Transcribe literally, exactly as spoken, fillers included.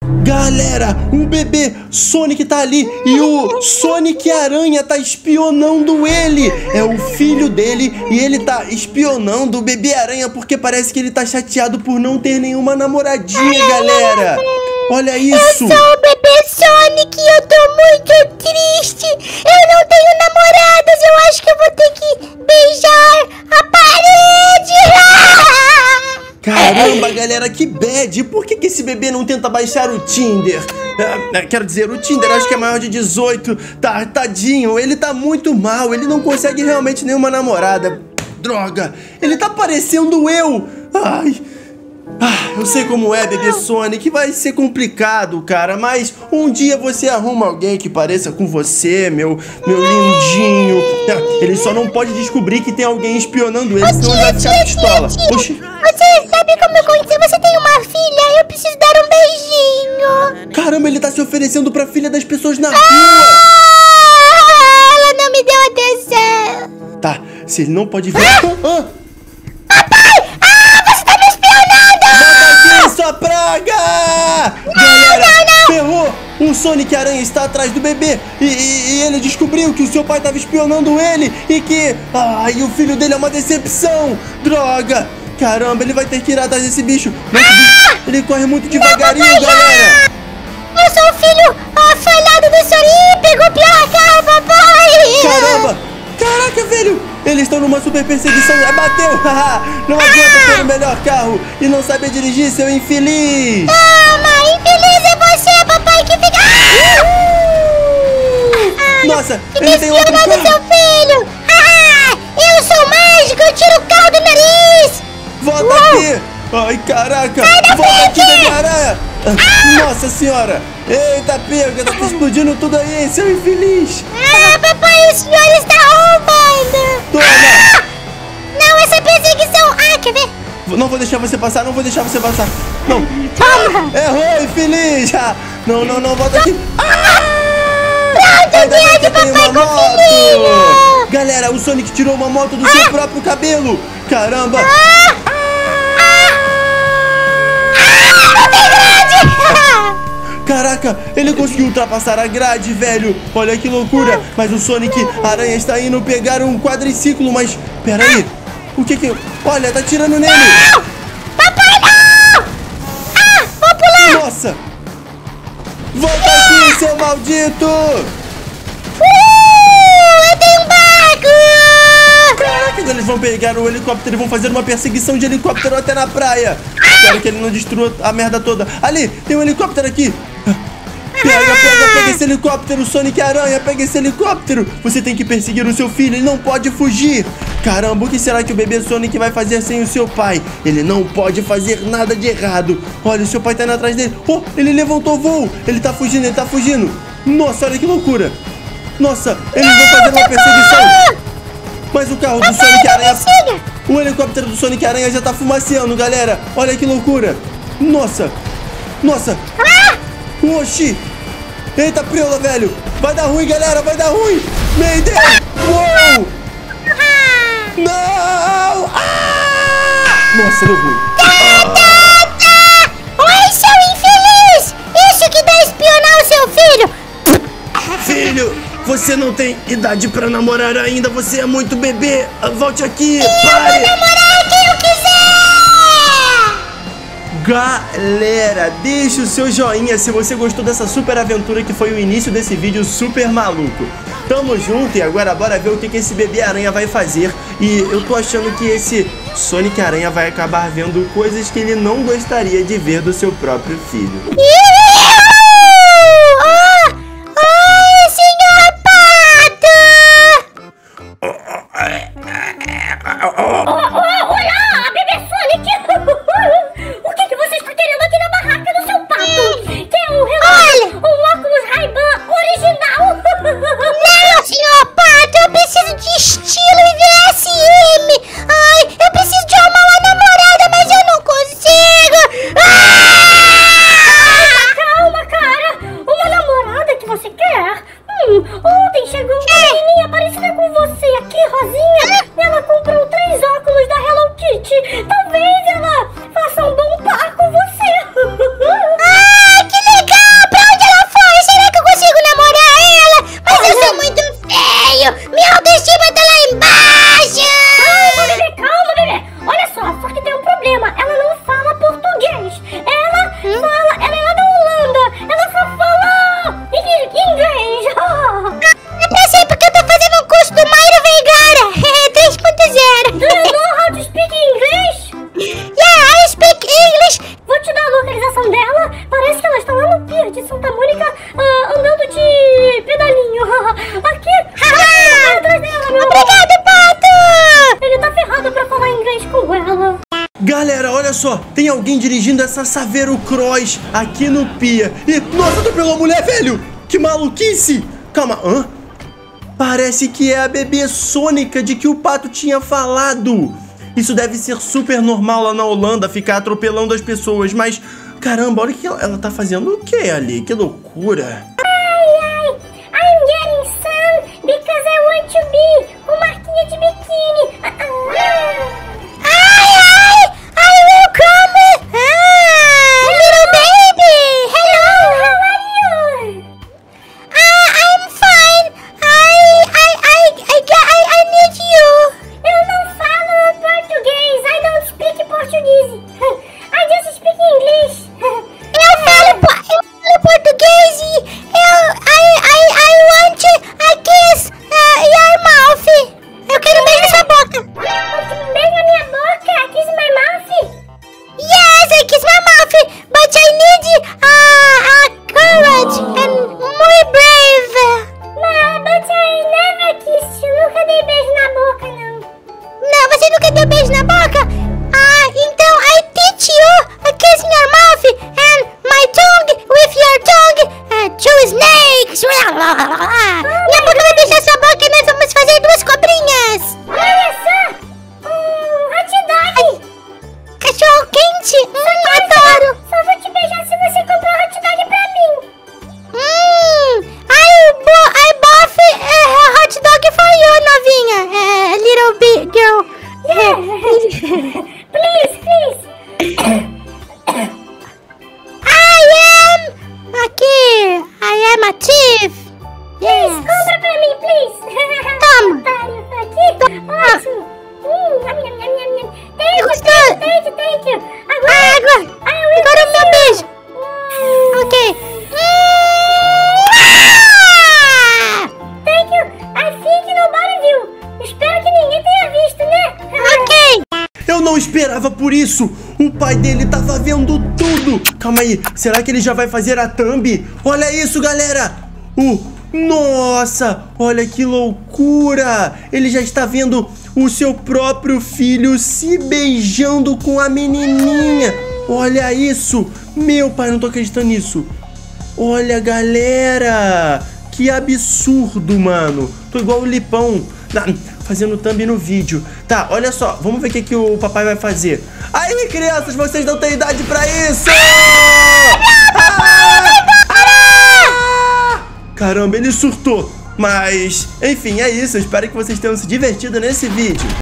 Galera, o bebê Sonic tá ali e o Sonic Aranha tá espionando ele. É o filho dele e ele tá espionando o bebê Aranha porque parece que ele tá chateado por não ter nenhuma namoradinha, galera. Olha isso. Eu sou o bebê Sonic e eu tô muito triste. Eu não tenho namoradas, eu acho que eu vou ter que beijar a parede. Caramba, galera, que bad. Por que, que esse bebê não tenta baixar o Tinder? Ah, quero dizer, o Tinder acho que é maior de dezoito. Tá, tadinho, ele tá muito mal. Ele não consegue realmente nenhuma namorada. Droga, ele tá parecendo eu. Ai... Ah, eu sei como é, bebê Sonic, vai ser complicado, cara, mas um dia você arruma alguém que pareça com você, meu, meu lindinho. Ele só não pode descobrir que tem alguém espionando ele, senão ele vai ficar pistola. Oxi. Você sabe como eu conheci? Você tem uma filha, eu preciso dar um beijinho. Caramba, ele tá se oferecendo pra filha das pessoas na rua. Ah, ela não me deu atenção. Tá, se ele não pode ver... Ah! Papai! Ah, você tá me espionando! Volta aqui, sua praga! Não, Galera, não, não! ferrou! O Sonic Aranha está atrás do bebê e, e- e ele descobriu que o seu pai estava espionando ele e que... Ai, o filho dele é uma decepção! Droga! Caramba, ele vai ter que ir atrás desse bicho. Nossa, Ah! ele corre muito devagarinho, Papai, galera! eu sou o filho ah, falhado do Sonic! Pegou placa, papai! Caramba! Caraca, velho! Eles estão numa super perseguição. Ah, bateu! Não aguenta ter o melhor carro e não saber dirigir, seu infeliz! Toma, infeliz é você, papai, que fica... Ah! Nossa, Fica ele tem outro espionando carro! seu filho! Ah, eu sou mágico, eu tiro o carro do nariz! Volta Uou! aqui! Ai, caraca! Sai da Volta frente! aqui, bebê aranha! Nossa senhora! Eita, pega! Tá explodindo tudo aí, seu infeliz! Ah, papai, o senhor está roubando! Toma! Ah! Não, essa perseguição... Ah, quer ver? Não vou deixar você passar, não vou deixar você passar! Não! Toma! Errou, infeliz! Ah, não, não, não, volta aqui! Pronto, Ainda bem que viado, tem papai uma com o filhinho! moto! Galera, o Sonic tirou uma moto do seu próprio cabelo! Caramba! Ah! Ah, bem grande! Caraca, ele conseguiu ultrapassar a grade, velho. Olha que loucura. Mas o Sonic Aranha está indo pegar um quadriciclo, mas... Pera aí. O que que... Olha, tá tirando nele. Não! Papai, não! Ah, vou pular! Nossa. Volta aqui, seu maldito. Uh, eu tenho um barco! Caraca, eles vão pegar o helicóptero e vão fazer uma perseguição de helicóptero até na praia. Espero que ele não destrua a merda toda. Ali, tem um helicóptero aqui. Pega, pega, pega esse helicóptero, Sonic Aranha, pega esse helicóptero. Você tem que perseguir o seu filho, ele não pode fugir. Caramba, o que será que o bebê Sonic vai fazer sem o seu pai? Ele não pode fazer nada de errado. Olha, o seu pai tá indo atrás dele. Oh, ele levantou voo. Ele tá fugindo, ele tá fugindo. Nossa, olha que loucura. Nossa, eles vão fazer uma perseguição. Mas o carro do Sonic Aranha... O helicóptero do Sonic Aranha já tá fumaceando, galera. Olha que loucura. Nossa. Nossa. Oxi. Eita, preula, velho. Vai dar ruim, galera. Vai dar ruim. Meu Deus. Uou. Não. Ah! Nossa, deu ruim. Oi, seu infeliz! Isso que dá a espionar o seu filho! Filho, você não tem idade pra namorar ainda. Você é muito bebê. Volte aqui. Eu vou Pare. namorar quem eu quiser! Galera, deixa o seu joinha se você gostou dessa super aventura que foi o início desse vídeo super maluco. Tamo junto e agora bora ver o que, que esse bebê aranha vai fazer. E eu tô achando que esse Sonic Aranha vai acabar vendo coisas que ele não gostaria de ver do seu próprio filho. Ah! Oi, senhor Pato! Olá, bebê Sonic! O que, que você está querendo aqui na barraca do seu pato? Quer o relógio? O óculos Ray-Ban original? Não, senhor Pato, eu preciso de estilo e V S M! Ai, eu preciso de arrumar uma namorada, mas eu não consigo! Ah! Tem alguém dirigindo essa Saveiro Cross aqui no Pia. E, nossa, atropelou a mulher, velho! Que maluquice! Calma, hã? Parece que é a bebê Sônica de que o Pato tinha falado. Isso deve ser super normal lá na Holanda, ficar atropelando as pessoas, mas... Caramba, olha que ela, ela tá fazendo o que ali? Que loucura! Ai, ai, I'm getting sun because I want to be com marquinha de biquíni. Ah, ah. Ai, ai, I will come. Ah, little baby. Hello. How are you? Ah, I'm fine. I, I, I, I, I, I need you. Eu não falo português. I don't speak português. I just speak English. Eu falo, po- eu falo português e eu, I, I, I want a kiss uh, your mouth. Eu quero um beijo na sua boca. Beijo na minha boca. Kiss my mouth. Yes, I kiss my mouth, but I need uh, a courage and muy brave. Ma, but I never kissed you. Nunca dei beijo na boca, não. Não, você nunca deu beijo na boca? Ah, então I teach you a kiss in your mouth and my tongue with your tongue uh, two snakes. Minha boca vai beijar sua boca e nós vamos fazer duas cobrinhas. Olha só. Um hot dog. Cachorro quente? Hum, adoro. Só vou te beijar se você comprar um hot dog pra mim. Hum, I, bo I bought a hot dog for you, novinha. Uh, little big girl. Please, please. I am aqui. I am a thief. Yes. Compra pra mim, please. Toma. Otário. Aqui. Ah. Ótimo. Hum, nham, nham, nham, nham, nham. Thank you, Gostou? thank you, thank you. Agora, Ah, agora. I will Agora o meu kiss beijo. you. Hum, Ok. Thank you. I think nobody viu. Espero que ninguém tenha visto, né? Ok. Eu não esperava por isso! O pai dele tava vendo tudo! Calma aí, será que ele já vai fazer a thumb? Olha isso, galera! O... Nossa! Olha que loucura! Ele já está vendo o seu próprio filho se beijando com a menininha! Olha isso! Meu pai, não tô acreditando nisso! Olha, galera! Que absurdo, mano! Tô igual o Lipão na- fazendo thumb no vídeo. Tá, olha só, vamos ver o que, que o papai vai fazer. Aí, crianças, vocês não têm idade pra isso! Ah! Ah! Caramba, ele surtou. Mas, enfim, é isso. Eu espero que vocês tenham se divertido nesse vídeo.